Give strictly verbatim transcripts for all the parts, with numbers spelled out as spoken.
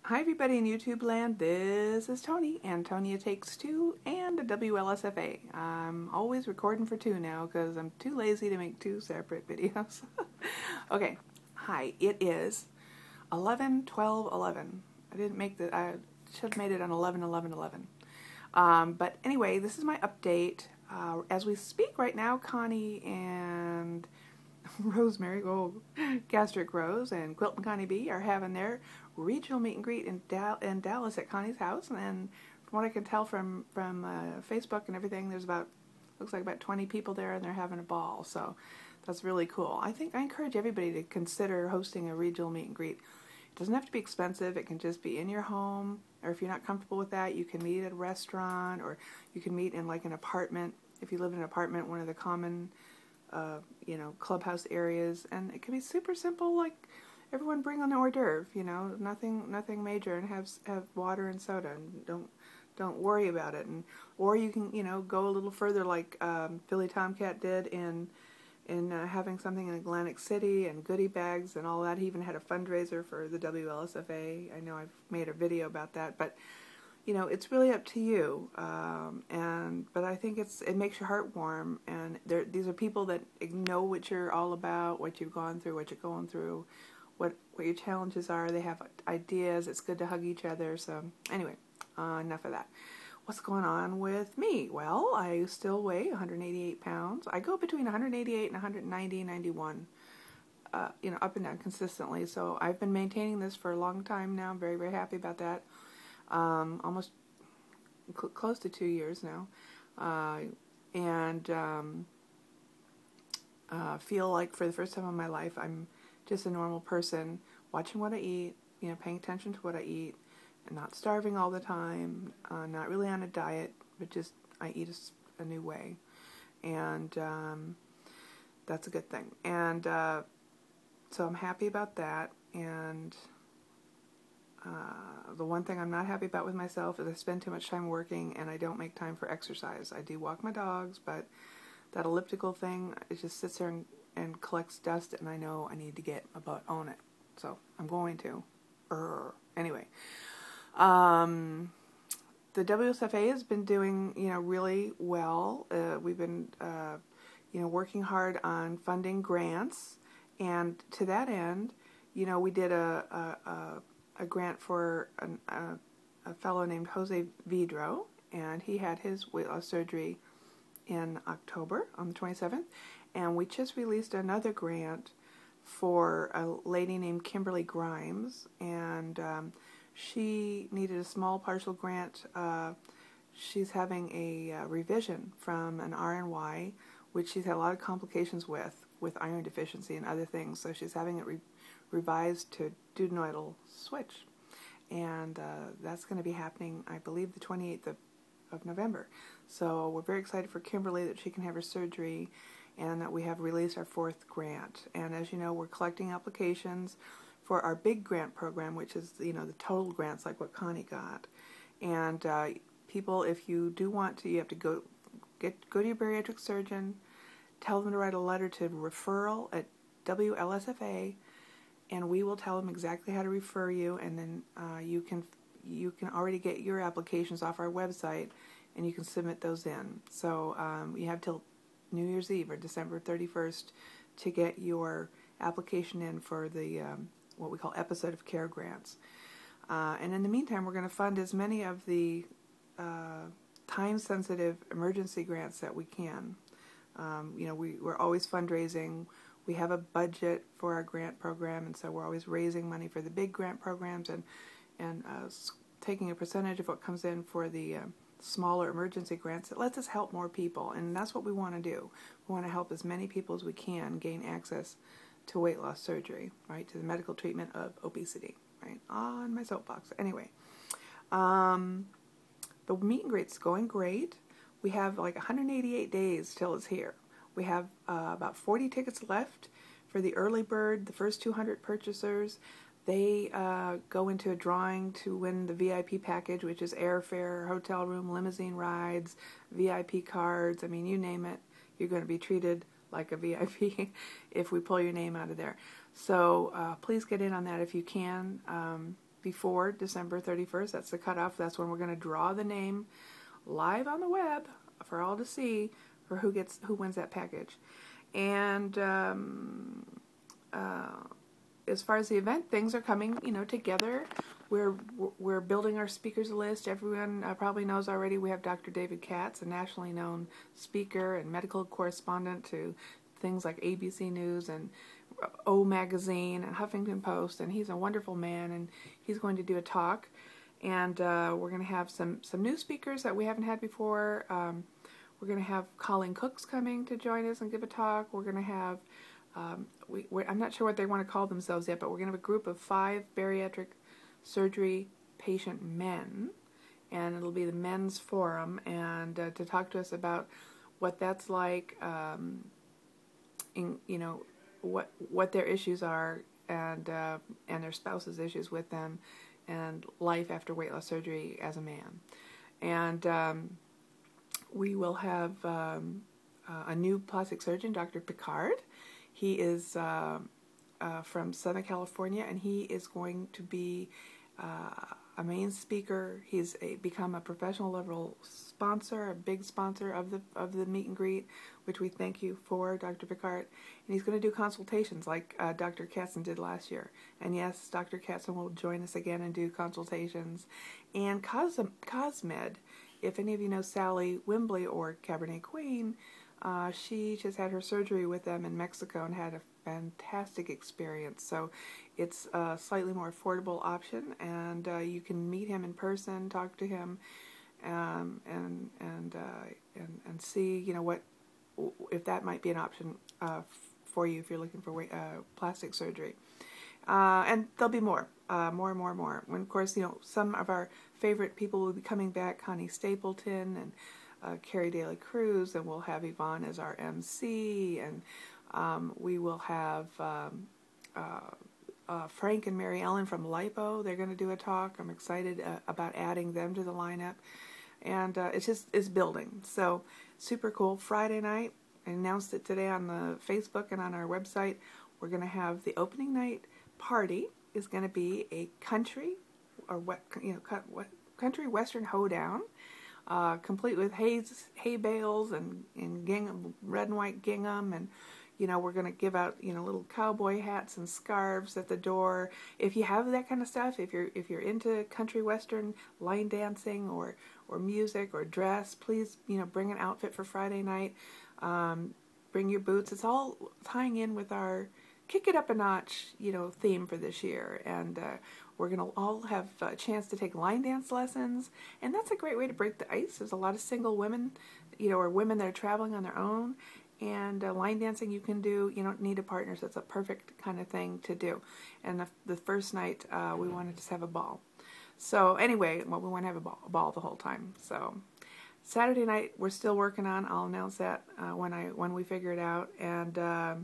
Hi everybody in YouTube land, this is Tony, Antonia Takes Two, and a W L S F A. I'm always recording for two now because I'm too lazy to make two separate videos. Okay, hi, it is eleven twelve eleven. I didn't make the, I should have made it on eleven eleven eleven. Um, but anyway, this is my update. Uh, as we speak right now, Connie and Rosemary, oh, Gastric Rose, and Quilt and Connie B are having their regional meet and greet in, da in Dallas at Connie's house. And from what I can tell from from uh, Facebook and everything, there's about looks like about twenty people there, and they're having a ball. So that's really cool. I think I encourage everybody to consider hosting a regional meet and greet. It doesn't have to be expensive. It can just be in your home, or if you're not comfortable with that, you can meet at a restaurant, or you can meet in like an apartment. If you live in an apartment, one of the common Uh, you know, clubhouse areas, and it can be super simple. Like everyone bring an hors d'oeuvre, you know, nothing, nothing major, and have have water and soda, and don't don't worry about it. And or you can, you know, go a little further, like um, Philly Tomcat did in in uh, having something in Atlantic City and goodie bags and all that. He even had a fundraiser for the W L S F A. I know I've made a video about that, but you know, it's really up to you, um, and but I think it's it makes your heart warm, and these are people that know what you're all about, what you've gone through, what you're going through, what what your challenges are. They have ideas. It's good to hug each other. So anyway, uh, enough of that. What's going on with me? Well, I still weigh one hundred eighty-eight pounds. I go between one hundred eighty-eight and one hundred ninety, ninety-one, uh, you know, up and down consistently. So I've been maintaining this for a long time now. I'm very, very happy about that. Um, almost cl close to two years now, uh, and um, uh, feel like for the first time in my life I'm just a normal person, watching what I eat, you know, paying attention to what I eat, and not starving all the time, uh, not really on a diet, but just I eat a, a new way, and um, that's a good thing. And uh, so I'm happy about that. And Uh, the one thing I'm not happy about with myself is I spend too much time working and I don't make time for exercise. I do walk my dogs, but that elliptical thing, it just sits there and, and collects dust, and I know I need to get my butt on it. So I'm going to. Urgh. Anyway, um, the W S F A has been doing, you know, really well. Uh, we've been, uh, you know, working hard on funding grants, and to that end, you know, we did a, a, a a grant for an, a, a fellow named Jose Vidro, and he had his weight loss surgery in October on the twenty-seventh, and we just released another grant for a lady named Kimberly Grimes, and um, she needed a small partial grant. Uh, she's having a uh, revision from an R N Y, which she's had a lot of complications with, with iron deficiency and other things, so she's having it re revised to duodenal switch, and uh, that's going to be happening, I believe, the twenty-eighth of, of November. So we're very excited for Kimberly that she can have her surgery, and that we have released our fourth grant. And as you know, we're collecting applications for our big grant program, which is, you know, the total grants like what Connie got. And uh, people, if you do want to, you have to go get go to your bariatric surgeon, tell them to write a letter to referral at W L S F A, and we will tell them exactly how to refer you, and then uh, you can you can already get your applications off our website, and you can submit those in. So um, you have till New Year's Eve or December thirty-first to get your application in for the um, what we call episode of care grants. Uh, and in the meantime, we're going to fund as many of the uh, time-sensitive emergency grants that we can. Um, you know, we, we're always fundraising. We have a budget for our grant program, and so we're always raising money for the big grant programs, and and uh, taking a percentage of what comes in for the uh, smaller emergency grants. It lets us help more people, and that's what we want to do. We want to help as many people as we can gain access to weight loss surgery, right, to the medical treatment of obesity, right, on my soapbox. Anyway, um, the meet and greet's going great. We have like one hundred eighty-eight days till it's here. We have uh, about forty tickets left for the early bird. The first two hundred purchasers, they uh, go into a drawing to win the V I P package, which is airfare, hotel room, limousine rides, V I P cards. I mean, you name it, you're going to be treated like a V I P if we pull your name out of there. So uh, please get in on that if you can. Um, before December thirty-first. That's the cutoff. That's when we're going to draw the name live on the web for all to see for who gets who wins that package. And um, uh, as far as the event, things are coming, you know, together. We're we're building our speakers list. Everyone uh, probably knows already we have Doctor David Katz, a nationally known speaker and medical correspondent to things like A B C News and O Magazine and Huffington Post, and he's a wonderful man, and he's going to do a talk. And uh, we're going to have some, some new speakers that we haven't had before. Um, we're going to have Colleen Cooks coming to join us and give a talk. We're going to have, um, we, we're, I'm not sure what they want to call themselves yet, but we're going to have a group of five bariatric surgery patient men, and it'll be the men's forum, and uh, to talk to us about what that's like, um, in, you know, what what their issues are, and uh, and their spouse's issues with them, and life after weight loss surgery as a man. And um, we will have um, uh, a new plastic surgeon, Doctor Picard. He is uh, uh, from Southern California, and he is going to be uh, a main speaker. He's a, become a professional level sponsor, a big sponsor of the of the meet and greet, which we thank you for, Doctor Picard. And he's going to do consultations like uh, Doctor Katzen did last year. And yes, Doctor Katzen will join us again and do consultations. And Cos Cosmed, if any of you know Sally Wembley or Cabernet Queen, uh, she just had her surgery with them in Mexico and had a fantastic experience. So it's a slightly more affordable option, and uh, you can meet him in person, talk to him, um, and and, uh, and and see, you know, what if that might be an option uh, for you if you're looking for uh, plastic surgery. Uh, and there'll be more, uh, more and more and more. When, of course, you know, some of our favorite people will be coming back, Connie Stapleton and uh, Carrie Daly Cruz, and we'll have Yvonne as our M C, and um, we will have um, uh, uh, Frank and Mary Ellen from Lipo. They're going to do a talk. I'm excited uh, about adding them to the lineup. And uh, it's just it's building. So super cool. Friday night, I announced it today on the Facebook and on our website. We're going to have the opening night party is going to be a country or what you know what country western hoedown, uh, complete with hay hay bales and and gingham, red and white gingham, and you know we're going to give out you know little cowboy hats and scarves at the door. If you have that kind of stuff, if you're if you're into country western line dancing or or music or dress, please you know bring an outfit for Friday night. Um, bring your boots. It's all tying in with our kick it up a notch, you know, theme for this year. And uh, we're going to all have a chance to take line dance lessons. And that's a great way to break the ice. There's a lot of single women, you know, or women that are traveling on their own. And uh, line dancing you can do, you don't need a partner, so it's a perfect kind of thing to do. And the, the first night, uh, we want to just have a ball. So anyway, well, we want to have a ball, a ball the whole time. So Saturday night, we're still working on. I'll announce that uh, when I when we figure it out. And um,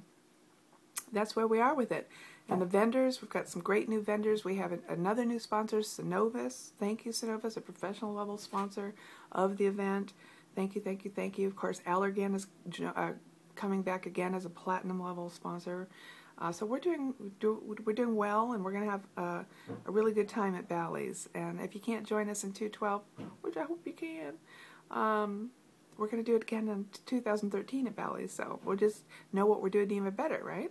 that's where we are with it. And the vendors, we've got some great new vendors. We have a, another new sponsor, Synovus. Thank you, Synovus, a professional level sponsor of the event. Thank you, thank you, thank you. Of course, Allergan is uh, coming back again as a platinum level sponsor. Uh, so we're doing do, we're doing well, and we're going to have uh, a really good time at Bally's. And if you can't join us in two twelve, which I hope you can, um, we're going to do it again in two thousand thirteen at Bally's. So we'll just know what we're doing even better, right?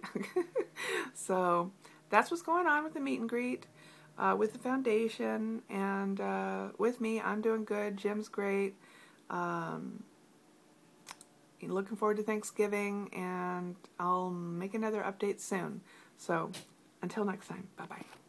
So that's what's going on with the meet and greet, uh, with the foundation, and uh, with me. I'm doing good. Jim's great. Um, looking forward to Thanksgiving, and I'll make another update soon. So until next time, bye-bye.